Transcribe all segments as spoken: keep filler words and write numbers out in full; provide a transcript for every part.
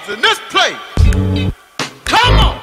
motherfuckers in this place. Come on!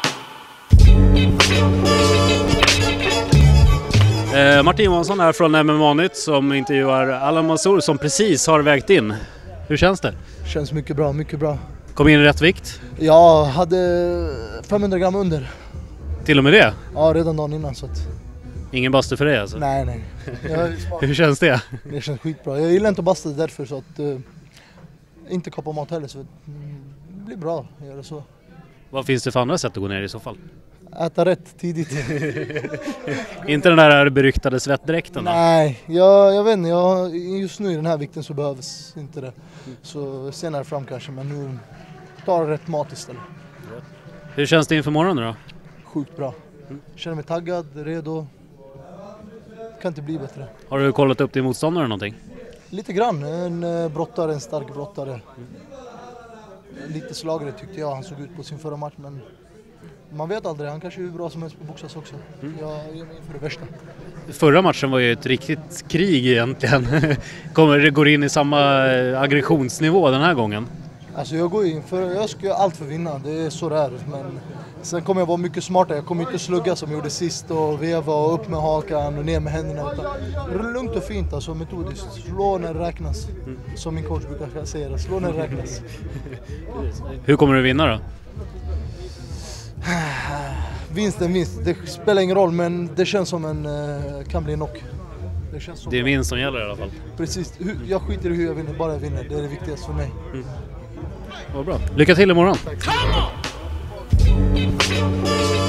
Eh, Martin Johansson är från M M A-nytt som intervjuar Alan Mansour som precis har vägt in. Hur känns det? Känns mycket bra, mycket bra. Kom in i rätt vikt? Jag hade femhundra gram under. Till och med det? Ja, redan dagen innan så att... Ingen bastu för dig alltså? Nej, nej. Jag... Hur känns det? Det känns skitbra. Jag gillar inte att basta därför så att... Uh, inte kappa mat heller så mm, det blir bra att göra så. Vad finns det för andra sätt att gå ner i så fall? Äta rätt tidigt. Inte den där beryktade svettdräkten då? Nej, jag, jag vet inte. Jag, just nu i den här vikten så behövs inte det. Så senare fram kanske, men nu tar rätt mat istället. Hur känns det inför morgonen då? Sjukt bra. Känner mig taggad, redo. Kan inte bli bättre. Har du kollat upp din motståndare någonting? Lite grann. En uh, brottare, en stark brottare. Lite slagare tyckte jag han såg ut på sin förra match, men man vet aldrig. Han kanske är hur bra som helst på boxas också. Mm. Jag ger mig in för det värsta. Förra matchen var ju ett riktigt krig egentligen. Kommer det går in i samma aggressionsnivå den här gången? Alltså jag går in för, jag ska göra allt för att vinna. Det är så det är. Men sen kommer jag vara mycket smartare. Jag kommer inte slugga som jag gjorde sist och veva och upp med hakan och ner med händerna. Utan lugnt och fint, alltså metodiskt. Slå när det räknas. Mm. Som min coach brukar säga, slå när det räknas. Hur kommer du vinna då? Vinst är vinst. Det spelar ingen roll, men det känns som en kan bli en knock. Det, känns som det är vinst som gäller i alla fall. Precis. Jag skiter i hur jag vinner, bara jag vinner. Det är det viktigaste för mig. Mm. Vad bra. Lycka till imorgon. Tack.